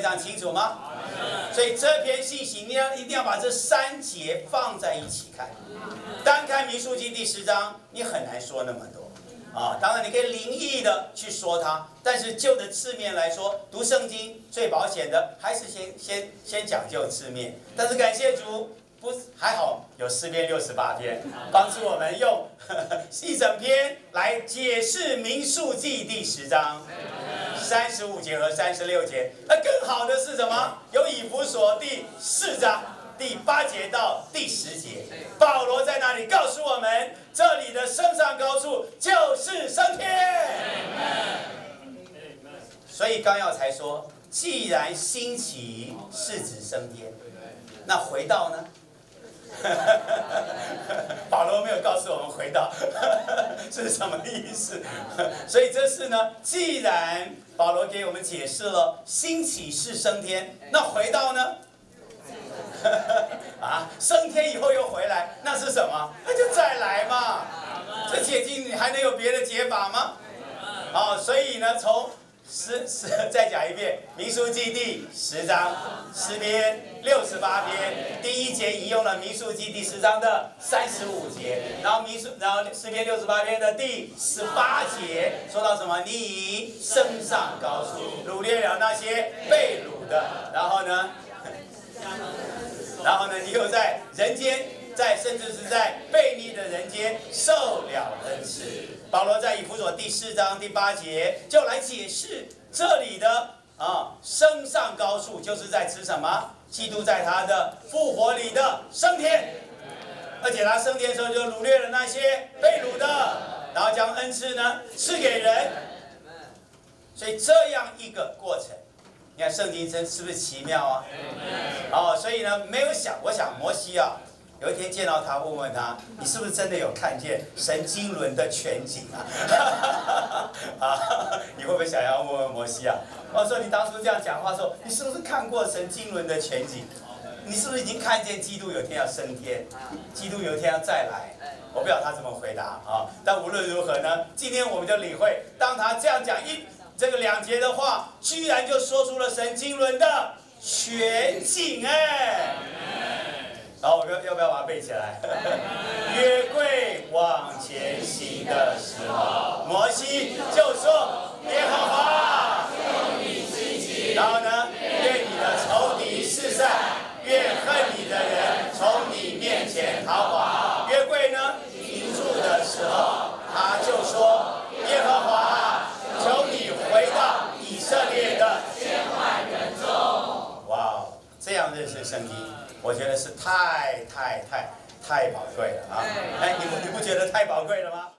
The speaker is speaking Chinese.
非常清楚吗？所以这篇信息你一定要把这3节放在一起看。单看民数记第10章，你很难说那么多。当然你可以灵异的去说它，但是就着字面来说，读圣经最保险的还是先讲究字面。但是感谢主，还好有诗篇68篇，帮助我们用一整篇来解释民数记第10章35节和36节。那更好的是什么？有以弗所第4章第8节到第10节，保罗在那里告诉我们，这里的升上高处就是升天。所以纲要才说，既然兴起是指升天，那回到呢？保罗没有告诉我们回到是什么意思，所以这是呢，既然保罗给我们解释了兴起是升天，那回到呢？升天以后又回来，那是什么？那就再来嘛。这解经你还能有别的解法吗？所以呢，再讲一遍，民数记第10章诗篇68篇第1节引用了民数记第10章的35节，然后诗篇68篇的第18节说到什么？你升上高处，掳掠了那些被掳的，然后呢，你又在人间，甚至是在悖逆的人间受了恩赐。保罗在以弗所第4章第8节就来解释这里的升上高处，就是在指什么？基督在他的复活里的升天，而且他升天的时候就掳掠了那些被掳的，然后将恩赐呢赐给人。所以这样一个过程，你看圣经是不是奇妙啊？所以呢，我想摩西有一天见到他，问他，你是不是真的有看见神经轮的全景你会不会想要问摩西我说你当初这样讲话的时候，你是不是看过神经轮的全景？你是不是已经看见基督有一天要升天，基督有一天要再来？我不知道他怎么回答但无论如何呢，今天我们就理会，当他这样讲这个2节的话，居然就说出了神经轮的全景然后我要不要把它背起来？约柜往前行的时候，摩西就说：“耶和华，然后呢，愿你的仇敌四散，愿恨你的人从你面前逃跑。”约柜呢停住的时候，他就说：“耶和华，求你回到以色列的千万人中。”哇，这样认识圣经，我觉得是太宝贵了你不觉得太宝贵了吗？